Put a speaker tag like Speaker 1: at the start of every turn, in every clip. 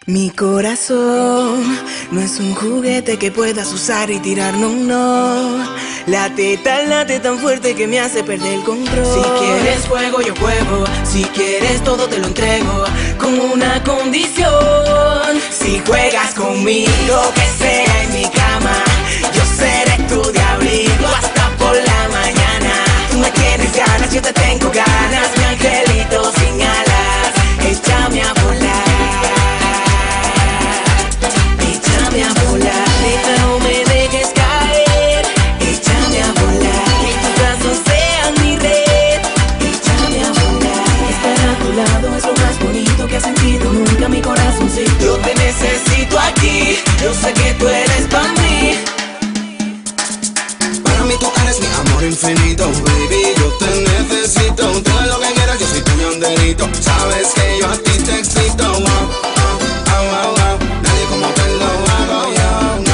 Speaker 1: Mi corazón no es un juguete que puedas usar y tirar, no, no. Late tan fuerte que me hace perder el control. Si quieres juego, yo juego. Si quieres todo, te lo entrego, con una condición. Si juegas conmigo, que sea en mi cama, yo seré tu diablito hasta por la mañana. Tú me tienes ganas, yo te tengo ganas, mi angelito sin alas, échame a volar. No me dejes caer, échame a volar, que tus brazos sean mi red, échame a volar. Estar a tu lado es lo más bonito que has sentido nunca mi corazoncito. Yo te necesito aquí, yo sé que tú eres para mí.
Speaker 2: Para mí tú eres mi amor infinito, baby, yo te necesito. Tú eres lo que quieras, yo soy tu ñonderito. Sabes que yo a ti te excito, wow, wow, wow. Nadie como te lo hago yo.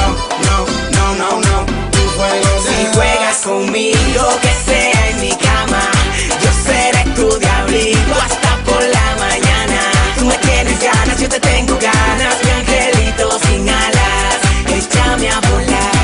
Speaker 1: Si juegas conmigo, que sea en mi cama, yo seré tu diablito hasta por la mañana. Tú me tienes ganas, yo te tengo ganas, mi angelito sin alas, échame a volar,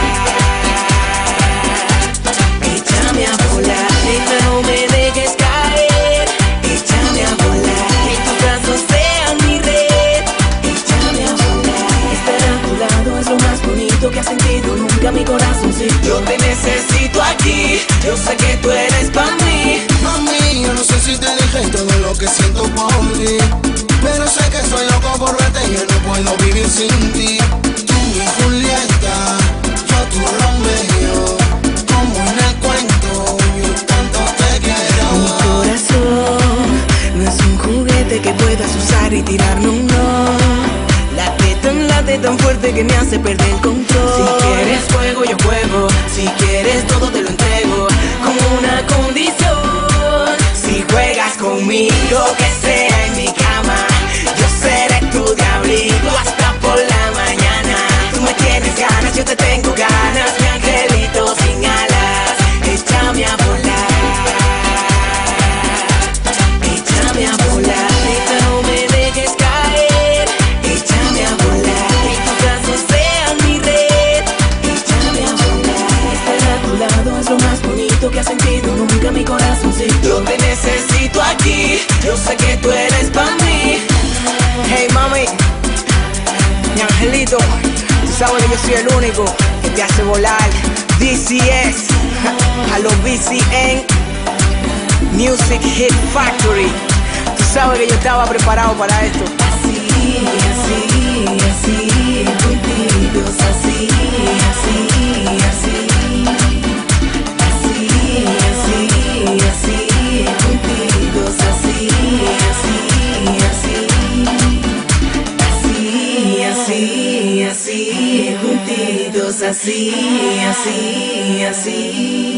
Speaker 1: échame a volar. Neta, no me dejes caer, échame a volar, que tus brazos sean mi red, échame a volar. Estar a tu lado es lo más bonito que has sentido nunca mi corazoncito. Yo te necesito aquí, yo sé que tú eres pa' mí.
Speaker 2: Mami, yo no sé si te dije todo lo que siento por ti, pero sé que soy loco por verte y yo no puedo vivir sin ti. Tú mi Julieta, yo tu Romeo, como en el cuento, yo tanto te quiero.
Speaker 1: Mi corazón no es un juguete que puedas usar y tirar, no, no. Late tan fuerte que me hace perder el control. Si quieres juego, yo juego. Si quieres todo, te lo entrego, con una condición. Si juegas conmigo, que sea en mi cama, yo seré tu diablito hasta por la mañana. Tú me tienes ganas, yo te tengo ganas, mi angelito sin alas, échame a volar, échame a volar. Neta, no me dejes caer, échame a volar, que tus brazos sean mi red, échame a volar. Estar a tu lado es lo más bonito que has sentido nunca mi corazoncito. Yo te necesito aquí, yo sé que tú eres pa' mí. Hey mami, mi angelito, tú sabes que yo soy el único que te hace volar. DCS, a los BCN Music Hit Factory. Tú sabes que yo estaba preparado para esto. Así, así, así, juntitos, así, así, así. Así, así, así, juntitos, así, así, así. Así, así, así, juntitos, así, así, así.